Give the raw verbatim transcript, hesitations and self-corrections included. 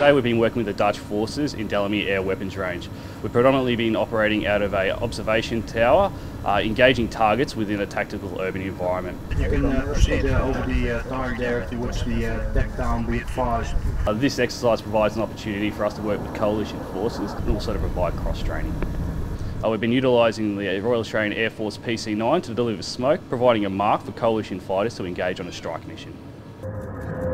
Today we've been working with the Dutch forces in Delamere Air Weapons Range. We've predominantly been operating out of a observation tower, uh, engaging targets within a tactical urban environment. You can uh, proceed uh, over the uh, target there towards the uh, deck down, be advised. Uh, this exercise provides an opportunity for us to work with coalition forces and also to provide cross-training. Uh, we've been utilising the Royal Australian Air Force P C nine to deliver smoke, providing a mark for coalition fighters to engage on a strike mission.